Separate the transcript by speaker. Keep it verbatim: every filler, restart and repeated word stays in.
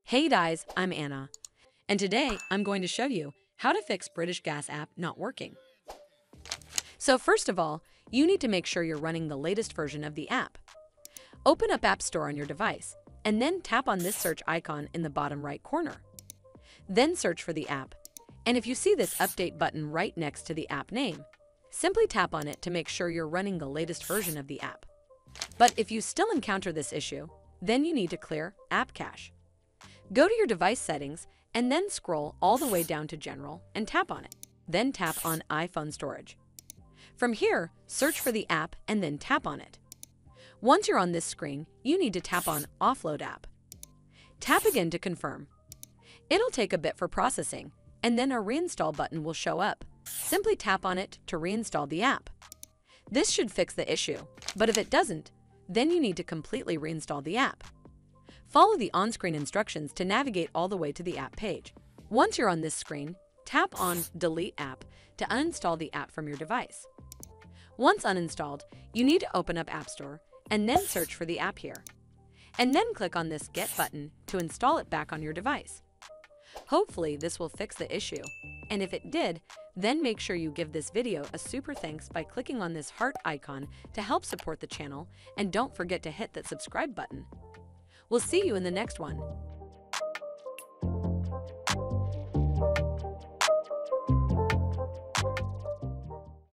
Speaker 1: Hey guys, I'm Anna, and today I'm going to show you how to fix British Gas app not working. So first of all, you need to make sure you're running the latest version of the app. Open up App Store on your device, and then tap on this search icon in the bottom right corner. Then search for the app, and if you see this update button right next to the app name, simply tap on it to make sure you're running the latest version of the app. But if you still encounter this issue, then you need to clear App Cache. Go to your device settings and then scroll all the way down to General and tap on it. Then tap on iPhone Storage. From here, search for the app and then tap on it. Once you're on this screen, you need to tap on Offload App. Tap again to confirm. It'll take a bit for processing, and then a Reinstall button will show up. Simply tap on it to reinstall the app. This should fix the issue, but if it doesn't, then you need to completely reinstall the app. Follow the on-screen instructions to navigate all the way to the app page. Once you're on this screen, tap on Delete App to uninstall the app from your device. Once uninstalled, you need to open up App Store and then search for the app here. And then click on this Get button to install it back on your device. Hopefully this will fix the issue, and if it did, then make sure you give this video a super thanks by clicking on this heart icon to help support the channel, and don't forget to hit that subscribe button. We'll see you in the next one.